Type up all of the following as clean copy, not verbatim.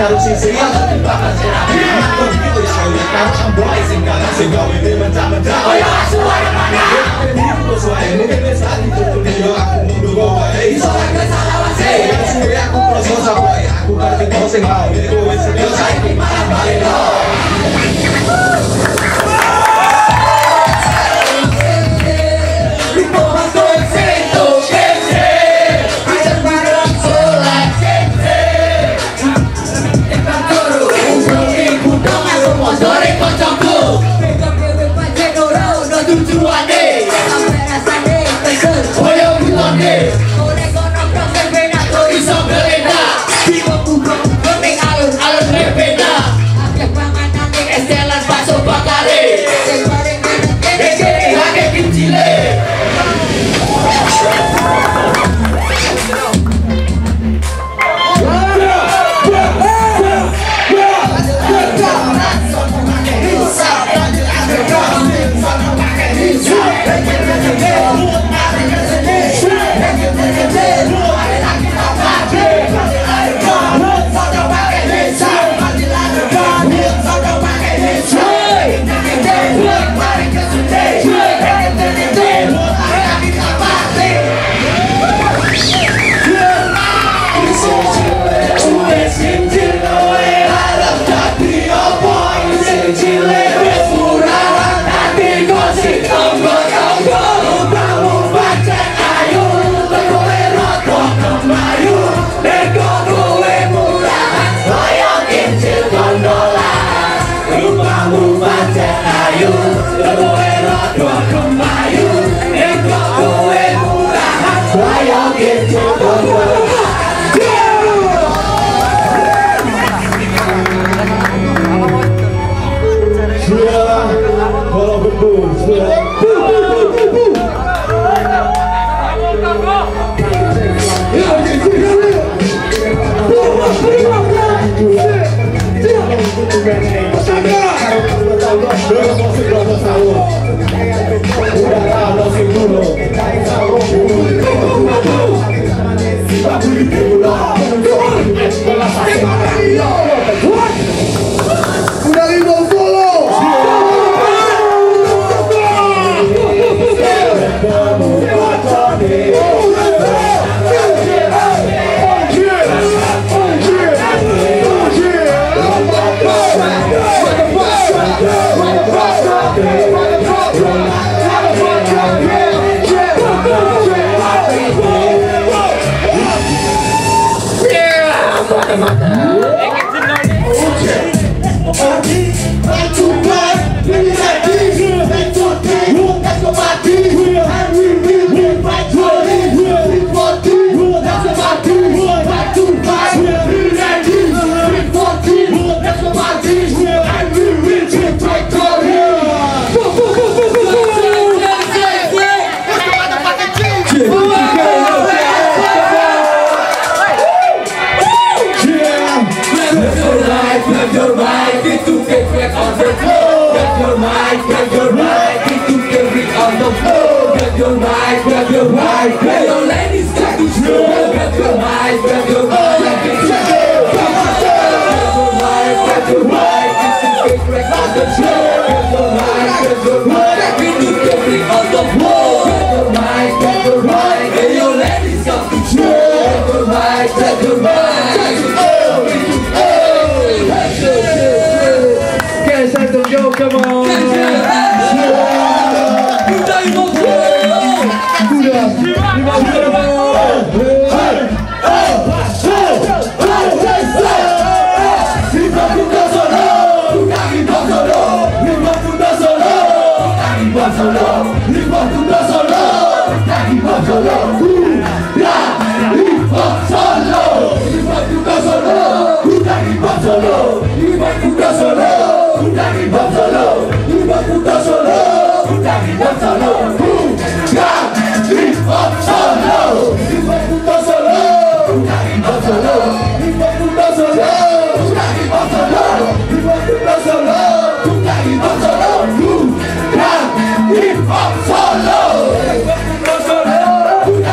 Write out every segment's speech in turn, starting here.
karo sisi dadi bakal serapi begitu ya koyo karo samboy sing gawe ini mencah-mencah koyo asu ae mana itu suwe mungkin wis tadi tutune yo aku mundur wae iso salah wase suwe aku proses apa ya aku ngerti kok sing mau iku wis yo saiki malah bali lo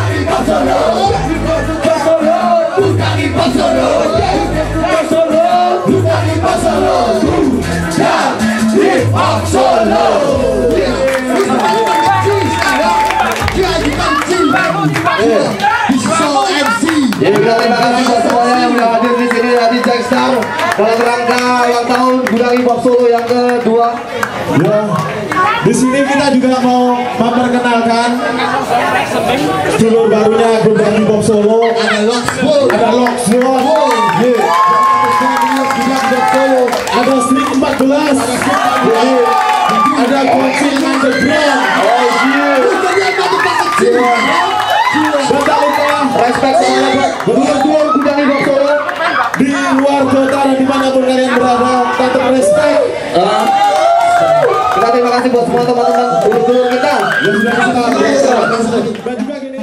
Solo Solo. Ya, kita terima kasih buat semuanya yang udah hadir di sini di Jackstar dalam rangka ulang tahun Gudang Hip Hop Solo yang kedua. Ya, di sini kita juga mau memperkenalkan dulur barunya Gudang Hip Hop Solo. Ada Loxwood, ada Street 14, ada Kucing Underground. Dan tak lupa Respect semuanya buat dulur Gudang Hip Hop Solo di luar kota dan dimanapun kalian berada, tetap respect. Kita terima kasih buat semua teman-teman dulur-dulur kita. Dan juga gini.